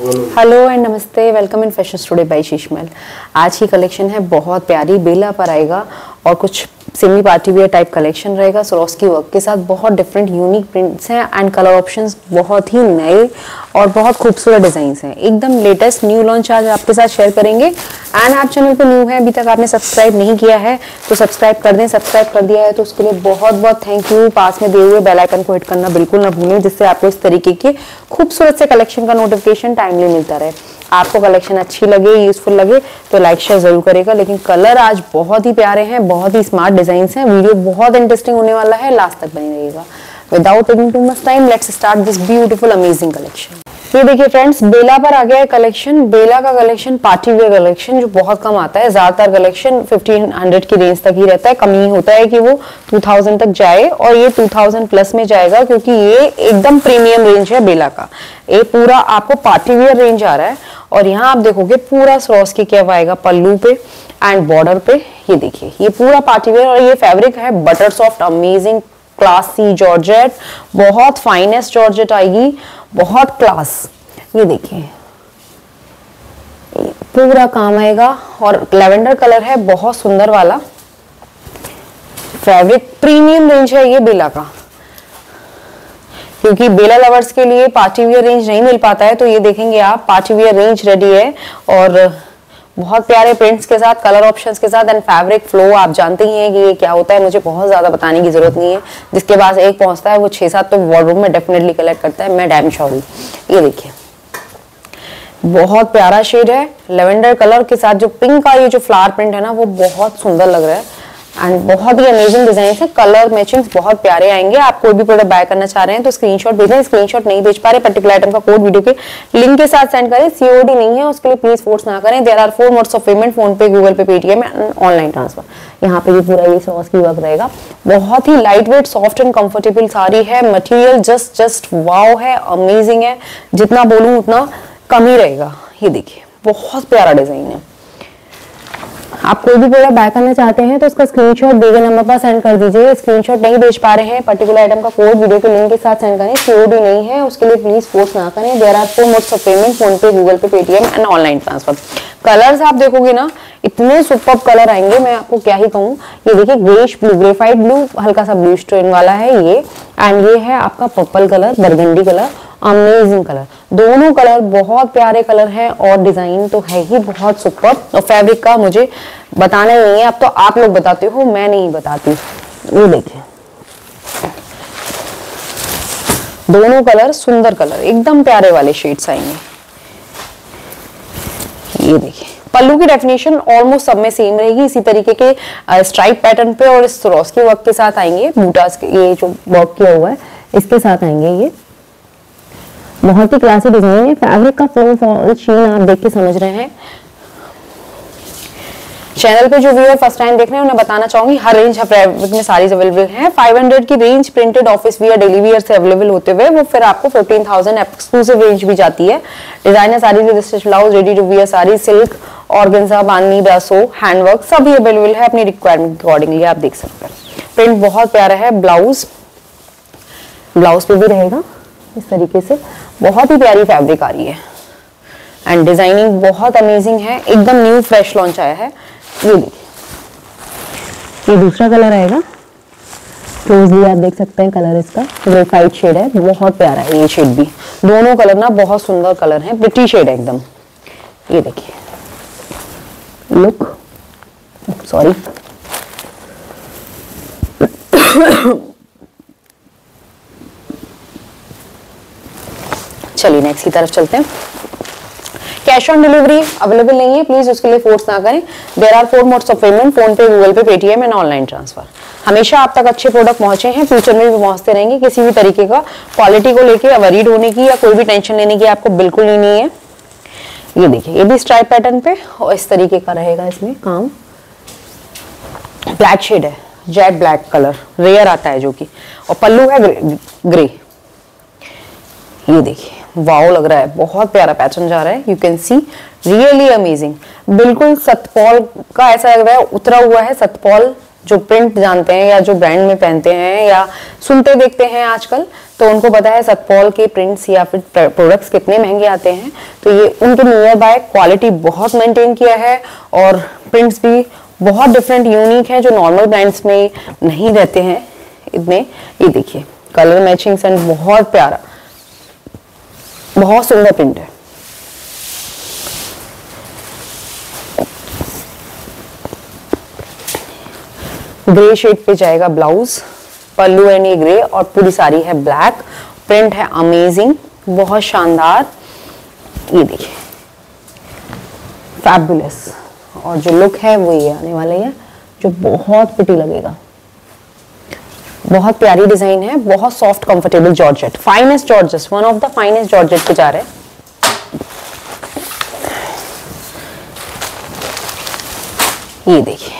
Hello and नमस्ते, welcome in fashion studio by Sheeshmahal. आज की कलेक्शन है बहुत प्यारी, बेला पर आएगा और कुछ semi party wear type collection रहेगा। स्वरोस्की वर्क के साथ बहुत डिफरेंट यूनिक प्रिंट्स हैं एंड कलर ऑप्शंस बहुत ही नए और बहुत खूबसूरत डिजाइन्स हैं। एकदम लेटेस्ट न्यू लॉन्च आज आपके साथ शेयर करेंगे। एंड आप चैनल पे न्यू है, अभी तक आपने सब्सक्राइब नहीं किया है तो सब्सक्राइब कर दें। सब्सक्राइब कर दिया है तो उसके लिए बहुत बहुत थैंक यू। पास में दिए हुए बेल आइकन को हिट करना बिल्कुल ना भूलें, जिससे आपको इस तरीके के खूबसूरत से कलेक्शन का नोटिफिकेशन टाइमली मिलता रहे। आपको कलेक्शन अच्छी लगे, यूजफुल लगे तो लाइक शेयर जरूर करेगा। लेकिन कलर आज बहुत ही प्यारे हैं, बहुत ही स्मार्ट डिजाइन्स हैं। वीडियो बहुत इंटरेस्टिंग होने वाला है, लास्ट तक बने रहिएगा। Without taking too much time, let's start this beautiful amazing collection. ये देखिए फ्रेंड्स, बेला पर आ गया है कलेक्शन। बेला का कलेक्शन पार्टी वेयर कलेक्शन जो बहुत कम आता है। ज्यादातर कलेक्शन 1500 की रेंज तक ही रहता है। कम ही होता है कि वो 2000 तक जाए, और ये 2000 प्लस में जाएगा क्योंकि ये एकदम प्रीमियम रेंज है बेला का। ये पूरा आपको पार्टी वेयर रेंज आ रहा है। और यहाँ आप देखोगे पूरा स्वरोस्की कैप आएगा पल्लू पे एंड बॉर्डर पे। ये देखिए, ये पूरा पार्टी वेयर, और ये फैब्रिक है butter soft, amazing classy georgette, बहुत फाइनेस्ट जॉर्जेट आएगी, बहुत क्लास। ये देखिए पूरा काम आएगा और लेवेंडर कलर है, बहुत सुंदर वाला फैब्रिक। प्रीमियम रेंज है ये बेला का, क्योंकि बेला लवर्स के लिए पार्टी वियर रेंज नहीं मिल पाता है। तो ये देखेंगे आप, पार्टी वियर रेंज रेडी है और बहुत प्यारे प्रिंट्स के साथ, कलर ऑप्शंस के साथ एंड फैब्रिक फ्लो। आप जानते ही हैं कि ये क्या होता है, मुझे बहुत ज्यादा बताने की जरूरत नहीं है। जिसके पास एक पहुंचता है वो 6-7 तो वार्डरोब में डेफिनेटली कलेक्ट करता है, मैं डैम श्योर हूं। ये देखिए बहुत प्यारा शेड है, लेवेंडर कलर के साथ जो पिंक का ये जो फ्लावर प्रिंट है ना, वो बहुत सुंदर लग रहा है एंड बहुत ही अमेजिंग डिजाइन है। कलर मैचिंग बहुत प्यारे आएंगे। आप कोई भी प्रोडक्ट बाय करना चाह रहे हैं तो स्क्रीनशॉट भेजें। स्क्रीनशॉट नहीं भेज पा रहे, पर्टिकुलर आइटम का कोड वीडियो के लिंक के साथ सेंड करें। सीओडी नहीं है, उसके लिए प्लीज फोर्स ना करें। There are 4 modes of payment, PhonePe, Google pay, Paytm and online transfer. यहाँ पे ये पूरा ये स्वरोस्की वर्क रहेगा। बहुत ही light weight, soft and comfortable sari है। मटेरियल जस्ट वाव है, अमेजिंग है। जितना बोलूं उतना कम ही रहेगा। ये देखिए बहुत प्यारा डिजाइन है। आप कोई भी प्रोडक्ट बाय करना चाहते हैं तो उसका स्क्रीनशॉट दिए गए नंबर पर सेंड कर दीजिए। स्क्रीनशॉट नहीं भेज पा रहे हैं, पर्टिकुलर आइटम का कोड वीडियो के लिंक के साथ सेंड करें। सीओडी नहीं है, उसके लिए प्लीज फोर्स ना करें। There are 4 modes of payment, PhonePe, Google pay, Paytm and online transfer. Colours आप देखोगे ना, इतने सुपर्ब कलर आएंगे, मैं आपको क्या ही कहूँ। ये देखिए ग्रेश ब्लू, ग्रेफाइट ब्लू, हल्का सा ब्लू स्टोन वाला है ये। एंड ये है आपका purple colour, burgundy colour, amazing colour. दोनों कलर बहुत प्यारे कलर हैं और डिजाइन तो है ही बहुत सुपर। और फैब्रिक का मुझे बताना ही नहीं है, अब तो आप लोग बताते हो, मैं नहीं बताती। ये देखिए दोनों कलर सुंदर कलर, एकदम प्यारे वाले शेड्स आएंगे। ये देखिए पल्लू की डेफिनेशन ऑलमोस्ट सब में सेम रहेगी, इसी तरीके के स्ट्राइप पैटर्न पे और इस स्वरोस्की वर्क के साथ आएंगे। बूटास के ये जो वर्क किया हुआ है इसके साथ आएंगे। ये बहुत ही क्लासी डिजाइन है। फैब्रिक का फ्लो शीन आप देख के समझ रहे हैं। चैनल पे जो व्यूअर फर्स्ट टाइम देख रहे हैं उन्हें बताना चाहूंगी, हर रेंज फैब्रिक में सारीज अवेलेबल हैं। 500 की range printed office wear, daily wear से अवेलेबल होते हुए वो फिर आपको 14,000 एक्सक्लूसिव रेंज भी जाती है। Designer saris with stitch blouse, ready to wear sari, silk, organza, bandhani, brasso, handwork सभी अवेलेबल है अपनी रिक्वायरमेंट के अकॉर्डिंगली। आप देख सकते हैं प्रिंट बहुत प्यारा है। ब्लाउज पे भी रहेगा इस तरीके से, बहुत ही प्यारी फैब्रिक आ रही है एंड डिजाइनिंग बहुत अमेजिंग है। एकदम न्यू फ्रेश लॉन्च आया है। ये देखिए ये दूसरा कलर आएगा, क्लोजली आप देख सकते हैं कलर इसका, ग्रेफाइट शेड है, बहुत प्यारा है ये शेड भी। दोनों कलर ना बहुत सुंदर कलर है, प्रिटी शेड है एकदम। ये देखिए लुक, सॉरी चलिए नेक्स्ट की तरफ चलते हैं। कैश ऑन डिलीवरी अवेलेबल नहीं है, प्लीज उसके लिए फोर्स ना करें। There are 4 modes of payment, PhonePe, Google pay, Paytm and online transfer. हमेशा आप तक अच्छे प्रोडक्ट पहुंचे हैं, फ्यूचर में भी पहुंचते रहेंगे। किसी भी तरीके का क्वालिटी को लेके वरीड होने की या कोई भी टेंशन लेने की आपको बिल्कुल ही नहीं है। ये देखिए ये भी स्ट्राइप पैटर्न पे और इस तरीके का रहेगा इसमें काम। ब्लैक शेड है, जेट ब्लैक कलर रेयर आता है जो कि, और पल्लू है ग्रे। ये देखिए वाओ लग रहा है, बहुत प्यारा पैटर्न जा रहा है। You can see really amazing. बिल्कुल सतपॉल का ऐसा लग रहा है, उतरा हुआ है सतपॉल जो प्रिंट जानते हैं या जो ब्रांड में पहनते हैं या सुनते देखते हैं आजकल, तो उनको पता है सतपॉल के प्रिंट्स या फिर प्रोडक्ट्स कितने महंगे आते हैं। तो ये उनके नियर बाय क्वालिटी बहुत मेंटेन किया है और प्रिंट्स भी बहुत डिफरेंट यूनिक है जो नॉर्मल ब्रांड्स में नहीं रहते हैं इतने। ये देखिए कलर मैचिंग एंड बहुत प्यारा, बहुत सुंदर प्रिंट है। ग्रे शेड पे जाएगा ब्लाउज, पल्लू एंड ये ग्रे और पूरी साड़ी है ब्लैक। प्रिंट है अमेजिंग, बहुत शानदार। ये देखिए फैबुलस, और जो लुक है वो ये आने वाला है जो बहुत प्रिटी लगेगा। बहुत प्यारी डिजाइन है, बहुत soft comfortable georgette, finest georgette, one of the finest georgette पे जा रहे हैं। ये देखिए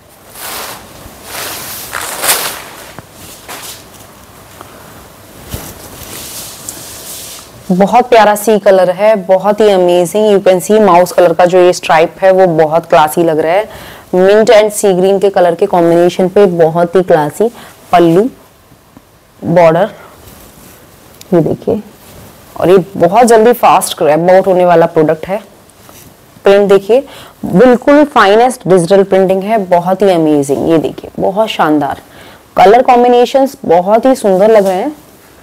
बहुत प्यारा सी कलर है, बहुत ही amazing. You can see mouse colour का जो ये स्ट्राइप है वो बहुत क्लासी लग रहा है। मिंट एंड सी ग्रीन के कलर के कॉम्बिनेशन पे बहुत ही क्लासी। पल्लू, बॉर्डर, ये देखिए, और ये बहुत जल्दी फास्ट क्रैप आउट होने वाला प्रोडक्ट है। प्रिंट देखिए बिल्कुल फाइनेस्ट डिजिटल प्रिंटिंग है, बहुत ही अमेजिंग। ये देखिए बहुत शानदार कलर कॉम्बिनेशंस, बहुत ही सुंदर लग रहे हैं।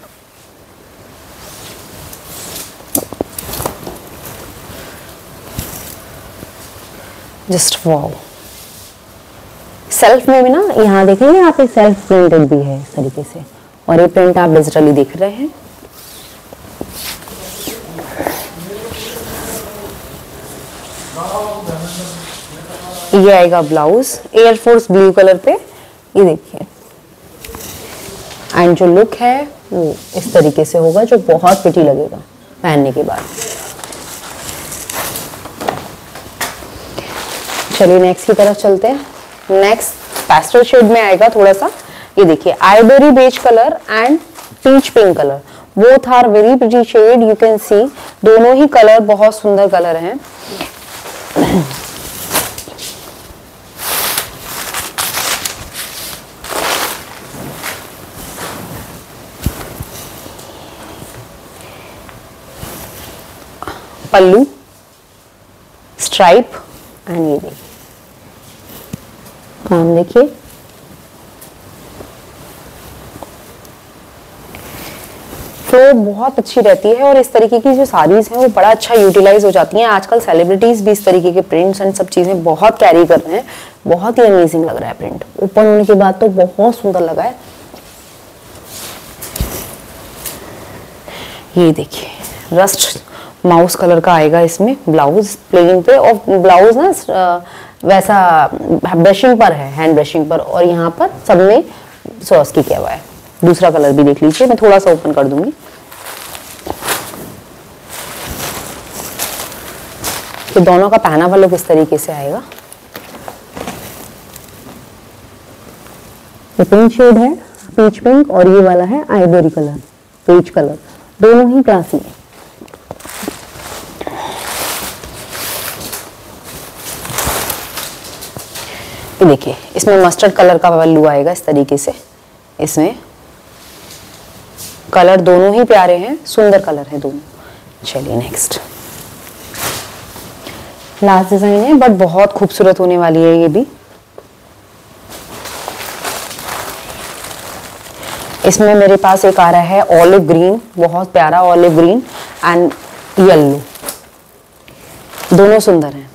Just wow. सेल्फ में भी ना यहाँ देखेंगे आप, एक सेल्फ प्रिंटेड भी है इस तरीके से, और ये प्रिंट आप डिजिटली देख रहे हैं। ये आएगा ब्लाउज एयरफोर्स ब्लू कलर पे, ये देखिए। एंड जो लुक है वो इस तरीके से होगा जो बहुत प्रिटी लगेगा पहनने के बाद। चलिए नेक्स्ट की तरफ चलते हैं। नेक्स्ट पेस्टल शेड में आएगा थोड़ा सा। ये देखिए ivory beige colour and peach pink colour, both are very pretty shade. You can see दोनों ही कलर बहुत सुंदर कलर हैं। पल्लू, स्ट्राइप एंड ये देखिए काम देखिए। फ्लो बहुत अच्छी रहती है और इस तरीके की जो साड़ीज हैं वो बड़ा अच्छा यूटिलाइज हो जाती हैं। आजकल सेलिब्रिटीज भी इस तरीके के प्रिंट्स एंड सब चीजें बहुत कैरी कर रहे हैं। बहुत ही अमेजिंग लग रहा है प्रिंट, ओपन होने के बाद तो बहुत सुंदर लगा है। ये देखिए रस्ट माउस कलर का आएगा इसमें ब्लाउज प्लेन पे, और ब्लाउज ना वैसा ब्रशिंग पर है, हैंड ब्रशिंग पर, और यहाँ पर सब में सॉस की किया हुआ है। दूसरा कलर भी देख लीजिए, मैं थोड़ा सा ओपन कर दूंगी। तो दोनों का पहना हुआ लुक इस तरीके से आएगा। ये पिंक शेड है, पीच पिंक, और ये वाला है आइवरी कलर, पीच कलर, दोनों ही क्लासी है। ये देखिए इसमें मस्टर्ड कलर का पल्लू आएगा इस तरीके से। इसमें कलर दोनों ही प्यारे हैं, सुंदर कलर है दोनों। चलिए नेक्स्ट लास्ट डिजाइन है, बट बहुत खूबसूरत होने वाली है ये भी। इसमें मेरे पास एक आ रहा है ऑलिव ग्रीन, बहुत प्यारा ऑलिव ग्रीन एंड येलो, दोनों सुंदर हैं।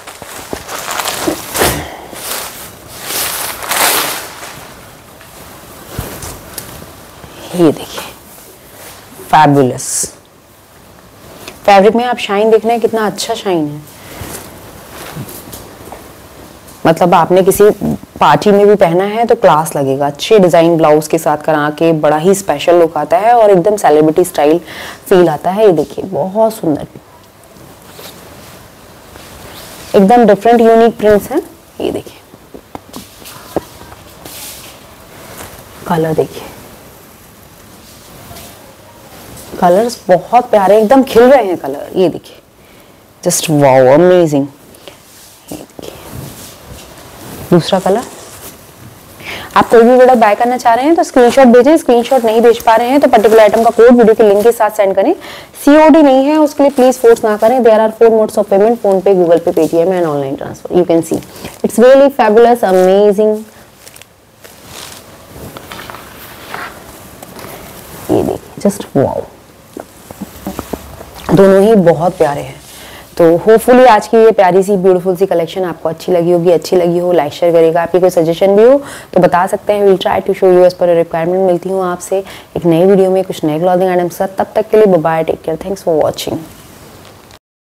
ये देखिए फैबुलस फैब्रिक में आप शाइन देख रहे हैं, कितना अच्छा शाइन है। मतलब आपने किसी पार्टी में भी पहना है तो क्लास लगेगा। अच्छे डिजाइन ब्लाउज के साथ करा के बड़ा ही स्पेशल लुक आता है और एकदम सेलिब्रिटी स्टाइल फील आता है। ये देखिए बहुत सुंदर, एकदम डिफरेंट यूनिक प्रिंट्स हैं। ये देखिए कलर देखिए, कलर्स बहुत प्यारे, एकदम खिल रहे हैं कलर। ये देखिए जस्ट वाओ अमेजिंग। ये देखिए दूसरा कलर, आप कोई भी प्रोडक्ट बाय करना चाह रहे हैं तो स्क्रीनशॉट भेजें, स्क्रीनशॉट नहीं भेज पा रहे हैं तो पर्टिकुलर आइटम का कोड वीडियो के लिंक के साथ सेंड करें। सीओडी नहीं है उसके लिए प्लीज फोर्स ना करें। There are 4 modes of payment, PhonePe, Google pay, Paytm and online transfer. You can see it's really fabulous, amazing. ये देखिए जस्ट वाओ, दोनों ही बहुत प्यारे हैं। तो होपफुली आज की ये प्यारी सी ब्यूटीफुल सी कलेक्शन आपको अच्छी लगी होगी। अच्छी लगी हो लाइक शेयर करेगा। आपकी कोई सजेशन भी हो तो बता सकते हैं। Will try to show you as per requirement. मिलती हूँ आपसे एक नई वीडियो में कुछ नए क्लॉथिंग आइटम्स के साथ। तब तक के लिए bye bye, take care, thanks for watching.